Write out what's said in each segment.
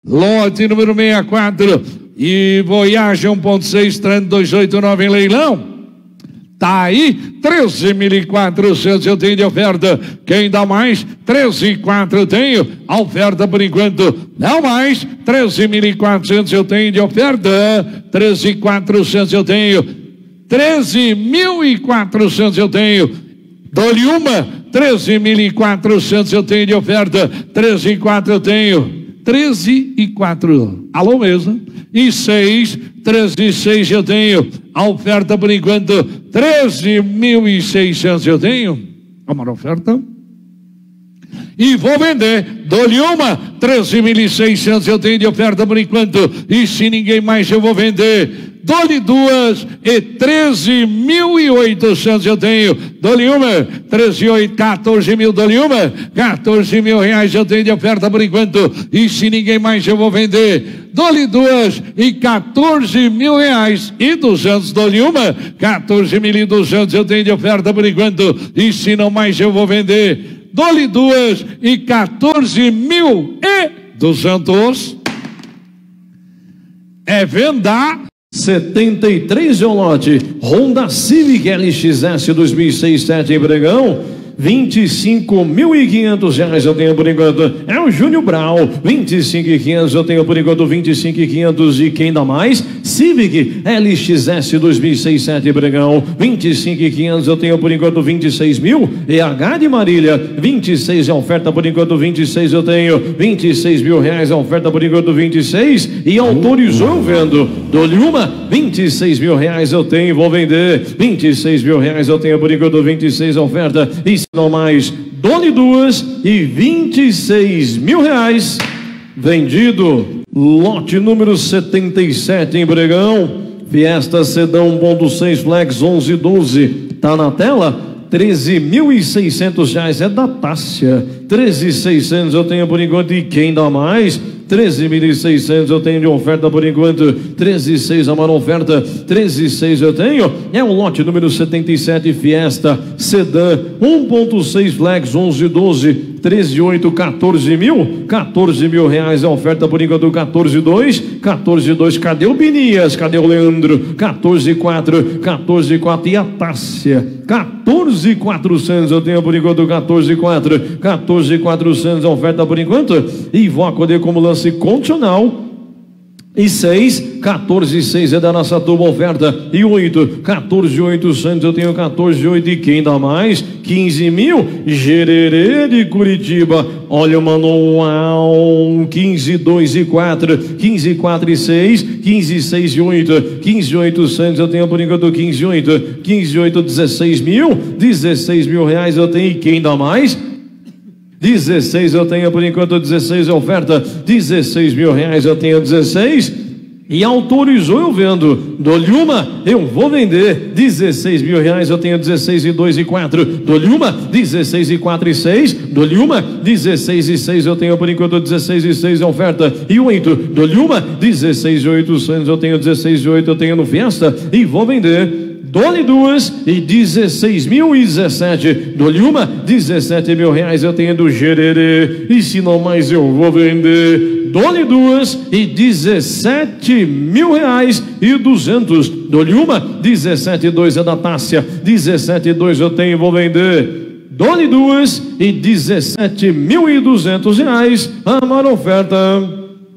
Lote número 64 e Voyage 1.6 Trend 289 em leilão. Tá aí, 13.400 eu tenho de oferta. Quem dá mais? 13.400 eu tenho. A oferta por enquanto não mais. 13.400 eu tenho de oferta. 13.400 eu tenho. 13.400 eu tenho. Dou-lhe uma. 13.400 eu tenho de oferta. 13.400 eu tenho. 13.400. Alô mesmo. E 6. 13.600 eu tenho. A oferta por enquanto 13.600 eu tenho. Uma oferta. E vou vender. Dou-lhe uma. 13.600 eu tenho de oferta por enquanto. E se ninguém mais eu vou vender. Dou-lhe duas e 13.800 eu tenho. Dou-lhe uma. 14.000. Dou-lhe uma. 14.000 reais eu tenho de oferta por enquanto. E se ninguém mais eu vou vender. Dou-lhe duas e 14.000 reais e 200. Dou-lhe uma. 14.200 eu tenho de oferta por enquanto. E se não mais eu vou vender. Dou-lhe duas e 14.200. É venda. 73 é o lote. Honda Civic LXS 2006 7 em Bregão. 25.500 reais eu tenho por enquanto. É o Júnior Brau. 25.500 eu tenho por enquanto. 25.500 e quem dá mais? Civic LXS 2006 7 Bregão. 25.500 eu tenho por enquanto. 26.000. EH de Marília. 26 é a oferta por enquanto. 26 eu tenho. 26.000 reais a oferta por enquanto. 26 e autorizou eu vendo. Dou-lhe uma. 26.000 reais eu tenho. Vou vender. 26.000 reais eu tenho por enquanto. 26 a oferta. E não mais, dou-lhe duas e 26.000 reais vendido. Lote número 77 em Bregão. Fiesta Sedão 1.6 Flex 1112. Tá na tela? 13.600 reais é da Tássia. 13.600 eu tenho por enquanto. E quem dá mais? 13.600 eu tenho de oferta por enquanto. 13.600 a maior oferta. 13.600 eu tenho. É o lote número 77 Fiesta Sedã 1.6 Flex 1112. 13.8, 14.000. 14.000 reais a oferta por enquanto. 14.2. 14.2. Cadê o Binias? Cadê o Leandro? 14.4. 14.4 e a Tássia. 14.400 eu tenho por enquanto. 14.4. 14.400 a oferta por enquanto. E vou acolher como lance condicional. E 6, 14,6 é da nossa turma oferta. E 8, 14,800 eu tenho. 14,8 e quem dá mais? 15.000. Gererê de Curitiba. Olha o manual. 15,2 e 4. 15,4 e 6. 15,6 e 8. 15,800 eu tenho por enquanto. 15,8. 15,8, 16.000. 16.000 reais eu tenho. E quem dá mais? 16 eu tenho por enquanto. 16 é oferta. 16.000 reais eu tenho. 16 e autorizou eu vendo. Dou-lhe uma, eu vou vender. 16.000 reais eu tenho. 16 e 2 e 4. Dou-lhe uma. 16 e 4 e 6. Dou-lhe uma. 16 e 6 eu tenho por enquanto. 16 e 6 é oferta. E 8. Dou-lhe uma. 16 e 800 eu tenho. 16 e 8 eu tenho no Fiesta. E vou vender. Dou-lhe duas e 16.017. Dou-lhe uma. 17.000 reais eu tenho do Gererê. E se não mais eu vou vender. Dou-lhe duas e 17.000 reais e 200. Dou-lhe uma. 17,2 é da Tássia. 17,2 eu tenho e vou vender. Dou-lhe duas e 17.200 reais. A maior oferta.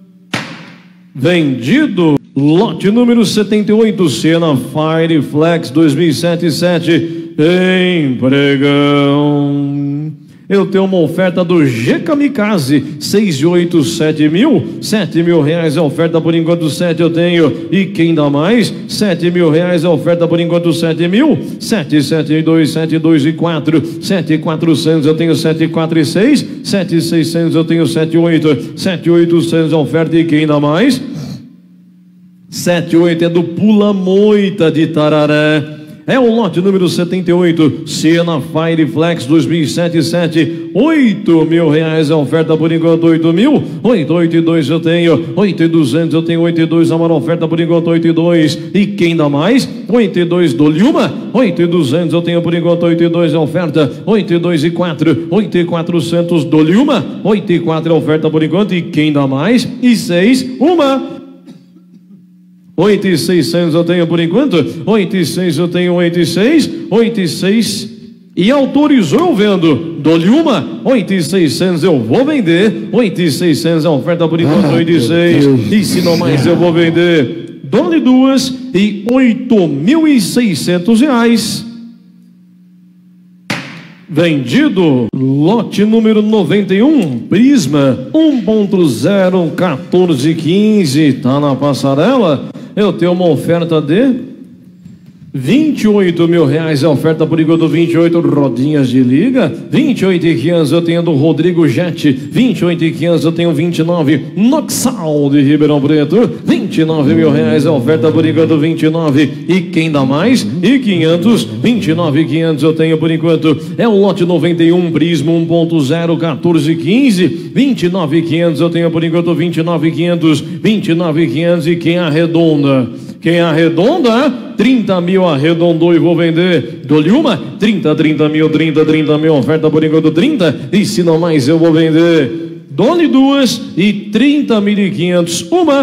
Vendido. Lote número 78, Siena Fire Flex 2007 em Pregão. Eu tenho uma oferta do G Kamikaze 6,8, 7.000. 7.000 reais é a oferta por enquanto. 7 eu tenho. E quem dá mais? 7.000 reais é a oferta por enquanto. 7.000. 7, 7, 2, 7, 2 e 4. 7.400 eu tenho. 7,4 e 6. 7.600 eu tenho. 7,8. 7.800 é a oferta. E quem dá mais? 7,8 é do Pula Moita de Tararé. É o lote número 78, Siena Fireflex 2007, 8 mil reais. A oferta por enquanto 8 mil. 882 eu tenho, 8,200 eu tenho, 8,2 a maior oferta por enquanto 8,2. E quem dá mais? 8,2 dou-lhe uma. 8,200 eu tenho por enquanto 8,2 a oferta. 8,2 e 4, 8,400 dou-lhe uma. 8,4 a oferta por enquanto. E quem dá mais? E 6, uma. 8,600 eu tenho por enquanto. 8,6 eu tenho, 8,6, 8,6 e autorizou eu vendo. Dou-lhe uma. 8,600 eu vou vender. 8,600 a oferta por enquanto. 8,6 e se não mais eu vou vender. Dou-lhe duas e 8.600 reais. Vendido. Lote número 91, Prisma 1.0 1415, tá na passarela. Eu tenho uma oferta de 28 mil reais, a oferta por enquanto 28 rodinhas de liga. 28,500 eu tenho do Rodrigo Jet. 28,500 eu tenho 29 Noxal de Ribeirão Preto. 29 mil reais, a oferta por enquanto 29. E quem dá mais? E 500, 29,500 eu tenho por enquanto. É o lote 91 Prisma 1.0 1415. 29,500 eu tenho por enquanto. 29,500, 29,500 e quem arredonda? Quem arredonda? 30 mil arredondou e vou vender. Dou-lhe uma. 30 mil, 30 mil, oferta por enquanto 30. E se não mais eu vou vender. Dou-lhe duas e 30.500. Uma,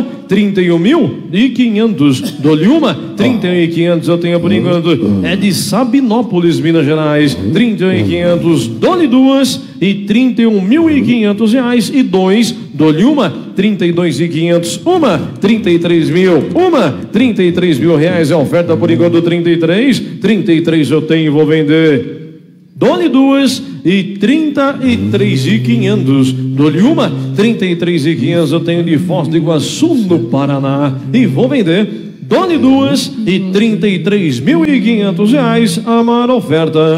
31.500. Dou-lhe uma, 31.500 eu tenho por enquanto. É de Sabinópolis, Minas Gerais. 31.500. Dou-lhe duas e 31.500 reais. E dois, dou-lhe uma, 32.500. Uma, 33 mil. Uma, 33 mil reais. É oferta por enquanto 33. 33 eu tenho e vou vender. Dou-lhe duas e 33.500. Dou-lhe uma, 33.500 eu tenho de Foz do Iguaçu, no Paraná, e vou vender. Dou-lhe duas e 33.500 reais. A maior oferta.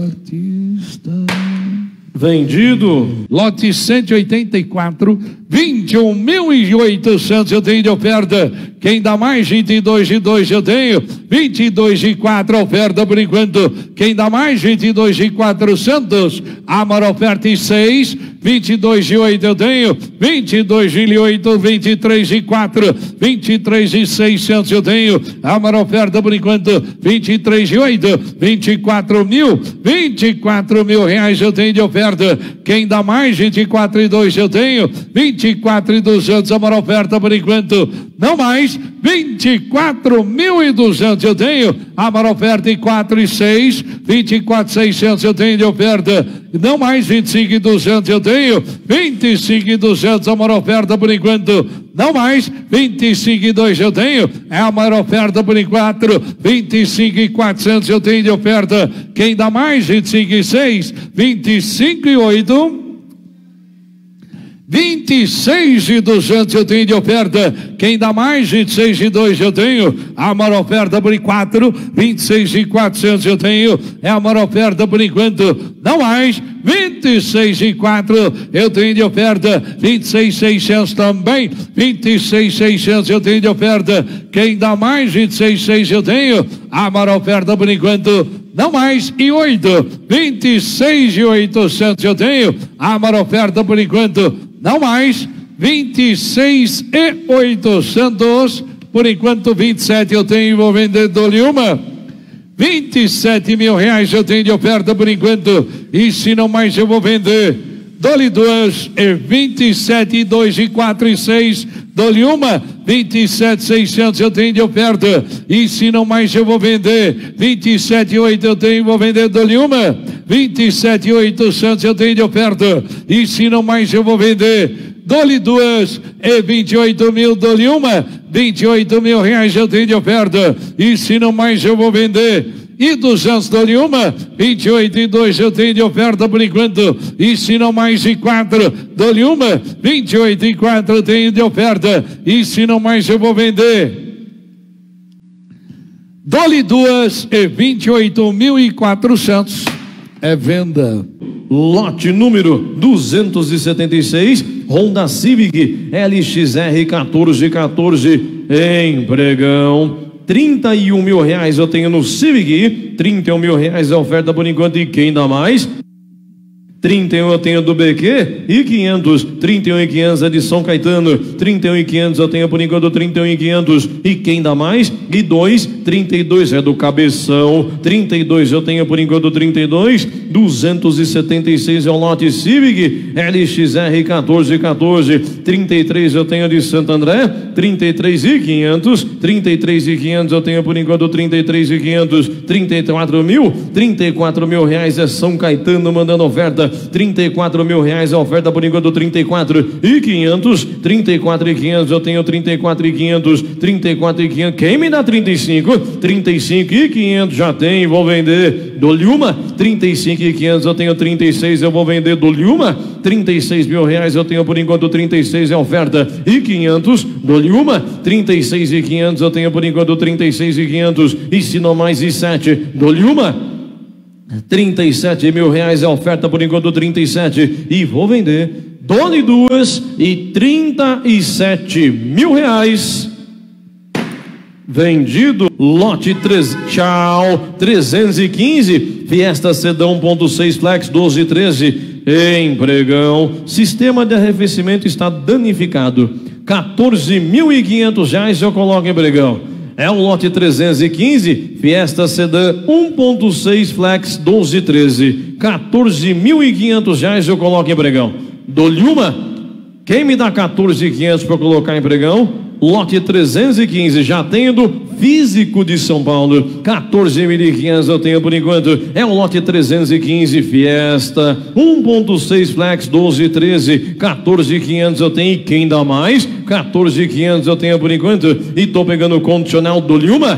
Vendido. Lote 184, 21.800 eu tenho de oferta. Quem dá mais? 22 e 2 eu tenho. 22 e 4 oferta por enquanto. Quem dá mais? 22 e 400. A maior oferta e 6. 22 e 8 eu tenho. 22 e 8, 23 e 4. 23 e 600 eu tenho. A maior oferta por enquanto. 23 e 8. 24 mil. 24 mil reais eu tenho de oferta. Quem dá mais? 24 e 2 eu tenho. 24 e 200 a maior oferta por enquanto. Não mais. 24.200 eu tenho. A maior oferta e 4 e 6. 24.600 eu tenho de oferta. Não mais. 25.200 eu tenho. 25.200 a maior oferta por enquanto. Não mais. 25.200 eu tenho. É a maior oferta por enquanto. 25.400 eu tenho de oferta. Quem dá mais? 25.6. 25.8. 26.200 eu tenho de oferta. Quem dá mais? 26.200 eu tenho. A maior oferta por 4. 26.400 eu tenho. É a maior oferta por enquanto. Não mais. 26.400 eu tenho de oferta. 26.600 também. 26.600 eu tenho de oferta. Quem dá mais? 26.600 eu tenho. A maior oferta por enquanto. Não mais. E 8. 26.800 eu tenho. A maior oferta por enquanto. Não mais. 26.800. Por enquanto 27 eu tenho e vou vender. Dou-lhe uma. 27 mil reais eu tenho de oferta por enquanto. E se não mais eu vou vender. Dou-lhe duas. 27 e 2 e 4 e 6. Dou-lhe uma. 27.600 eu tenho de oferta. E se não mais eu vou vender. 27.800 eu tenho e vou vender. Dou-lhe uma. 27.800 eu tenho de oferta. E se não mais eu vou vender. Dou-lhe duas. E 28 mil. Dou-lhe uma. 28 mil reais eu tenho de oferta. E se não mais eu vou vender. E 200 dou-lhe uma. 28 e 2 eu tenho de oferta por enquanto. E se não mais e 4 dou-lhe uma. 28 e 4 eu tenho de oferta. E se não mais eu vou vender. Dou-lhe duas e 28.400 é venda. Lote número 276, Honda Civic LXR 1414 em pregão. R$31 mil eu tenho no Civic, R$31 mil a oferta por enquanto, e quem dá mais? 31 eu tenho do BQ e 500, 31 e 500 é de São Caetano, 31 e 500 eu tenho por enquanto, 31 e 500, e quem dá mais? E 2, 32 é do Cabeção, 32 eu tenho por enquanto, 32, 276 é o lote Civic, LXR 1414, 33 eu tenho de Santo André, 33 e 500, 33 e 500 eu tenho por enquanto, 33 e 500, 34 mil é São Caetano mandando oferta, 34 mil a oferta por enquanto, 34 e 500, 34 e 500 eu tenho, 34 e 500, 34 e 500, quem me dá 35? 35 e 500 já tem, vou vender, dou-lhe uma, 35 e 500 eu tenho, 36 eu vou vender, dou-lhe uma, 36 mil eu tenho por enquanto, 36 é oferta e 500, dou-lhe uma, 36 e 500 eu tenho por enquanto, 36 e 500, e se não mais e 7, dou-lhe uma, 37 mil é oferta por enquanto, 37, e vou vender, dou-lhe duas, e 37 mil. Vendido, lote 3, tchau, 315, Fiesta Sedã 1.6 Flex 1213, em Pregão, sistema de arrefecimento está danificado, R$14.500 eu coloco em Pregão. É o lote 315, Fiesta Sedã 1.6 Flex 1213, R$14.500 eu coloco em Pregão. Dou-lhe uma, quem me dá 14.500 para colocar em Pregão? Lote 315, já tenho do Físico de São Paulo, 14.500 eu tenho por enquanto, é o lote 315, Fiesta 1.6 Flex 1213, 14.500 eu tenho, e quem dá mais? 14.500 eu tenho por enquanto, e tô pegando o condicional do Lhuma,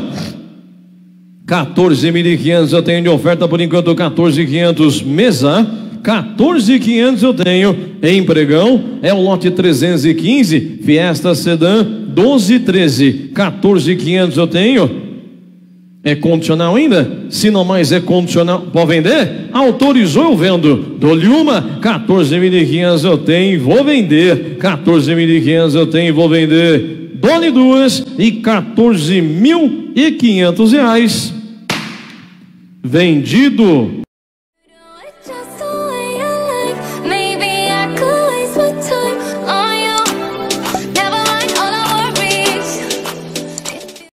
14.500 eu tenho de oferta por enquanto, 14.500, mesa, 14.500 eu tenho em Pregão, é o lote 315, Fiesta Sedã 1213, 14.500 eu tenho, é condicional ainda? Se não mais é condicional, pode vender? Autorizou, eu vendo, dou-lhe uma, 14.500 eu tenho, vou vender, 14.500 eu tenho, vou vender, dou-lhe duas, e R$14.500, vendido.